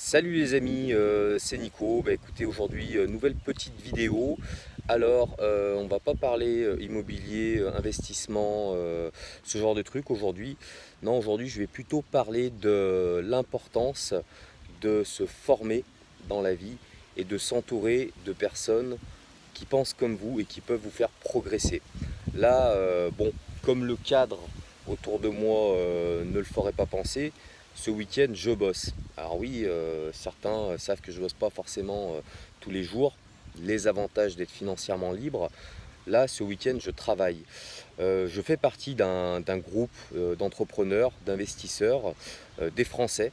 Salut les amis, c'est Nico. Écoutez, aujourd'hui, nouvelle petite vidéo. Alors, on va pas parler immobilier, investissement, ce genre de trucs aujourd'hui. Non, aujourd'hui, je vais plutôt parler de l'importance de se former dans la vie et de s'entourer de personnes qui pensent comme vous et qui peuvent vous faire progresser. Là, bon, comme le cadre autour de moi ne le ferait pas penser, ce week-end je bosse. Alors oui, certains savent que je bosse pas forcément tous les jours. Les avantages d'être financièrement libre. Là, ce week-end, je travaille. Je fais partie d'un groupe d'entrepreneurs, d'investisseurs, des Français,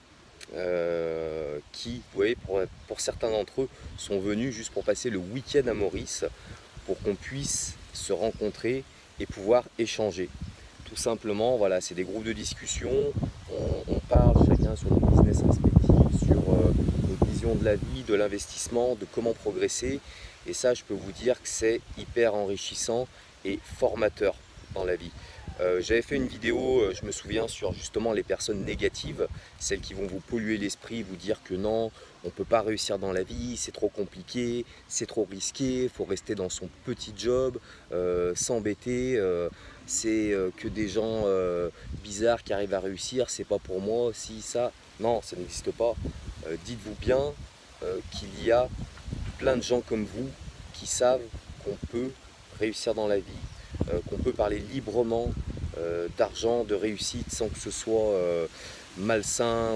qui, vous voyez, pour certains d'entre eux, sont venus juste pour passer le week-end à Maurice, pour qu'on puisse se rencontrer et pouvoir échanger. Tout simplement, voilà, c'est des groupes de discussion, on parle chacun sur nos business respectifs, sur notre vision de la vie, de l'investissement, de comment progresser. Et ça, je peux vous dire que c'est hyper enrichissant et formateur dans la vie. J'avais fait une vidéo, je me souviens, sur justement les personnes négatives, celles qui vont vous polluer l'esprit, vous dire que non, on ne peut pas réussir dans la vie, c'est trop compliqué, c'est trop risqué, il faut rester dans son petit job, s'embêter, c'est que des gens bizarres qui arrivent à réussir, c'est pas pour moi, si, ça, non, ça n'existe pas. Dites-vous bien qu'il y a plein de gens comme vous qui savent qu'on peut réussir dans la vie, qu'on peut parler librement d'argent, de réussite sans que ce soit malsain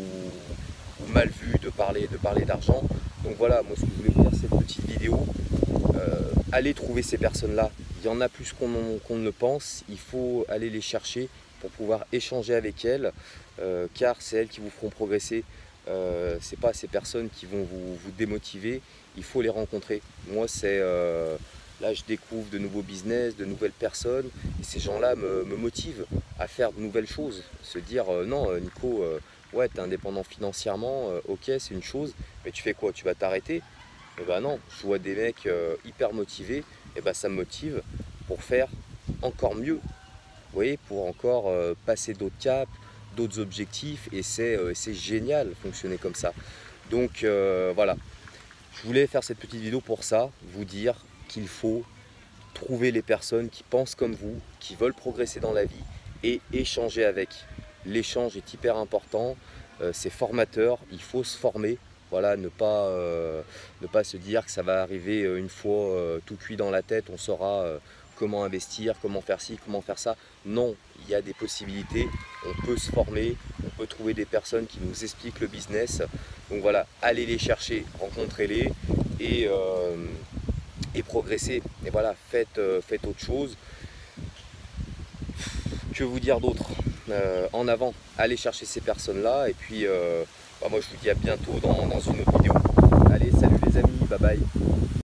ou mal vu de parler d'argent. Donc voilà, moi ce que je voulais vous dire cette petite vidéo, allez trouver ces personnes-là. Il y en a plus qu'on ne le pense, il faut aller les chercher pour pouvoir échanger avec elles, car c'est elles qui vous feront progresser. C'est pas ces personnes qui vont vous démotiver, il faut les rencontrer. Moi c'est là je découvre de nouveaux business, de nouvelles personnes, et ces gens-là me motivent à faire de nouvelles choses. Se dire non Nico, ouais tu es indépendant financièrement, ok c'est une chose, mais tu fais quoi? Tu vas t'arrêter? Et ben non, je vois des mecs hyper motivés, et ben ça me motive pour faire encore mieux. Vous voyez, pour encore passer d'autres caps, d'autres objectifs, et c'est génial fonctionner comme ça. Donc voilà, je voulais faire cette petite vidéo pour ça, vous dire qu'il faut trouver les personnes qui pensent comme vous, qui veulent progresser dans la vie et échanger avec. L'échange est hyper important, c'est formateur, il faut se former. Voilà, ne pas se dire que ça va arriver une fois tout cuit dans la tête, on saura comment investir, comment faire ci, comment faire ça. Non, il y a des possibilités, on peut se former, on peut trouver des personnes qui nous expliquent le business. Donc voilà, allez les chercher, rencontrez-les et progressez. Et voilà, faites autre chose. Que vous dire d'autre? En avant, allez chercher ces personnes-là et puis moi je vous dis à bientôt dans une autre vidéo. Allez, salut les amis, bye bye.